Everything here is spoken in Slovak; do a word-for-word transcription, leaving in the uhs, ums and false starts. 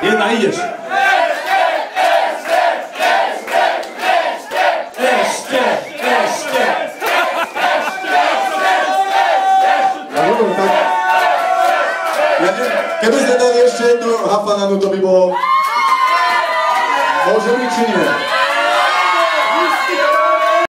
Jedna, ideš. Ešte, ešte. No dobre, tak... Ja neviem, keby ste dali ešte jednu hafananu, to by bolo... Môže byť či nie?